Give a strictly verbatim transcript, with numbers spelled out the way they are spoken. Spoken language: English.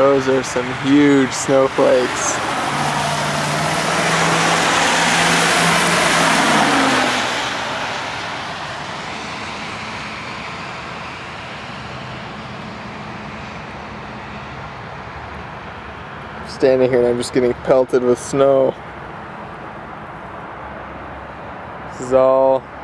Those are some huge snowflakes. I'm standing here and I'm just getting pelted with snow. This is all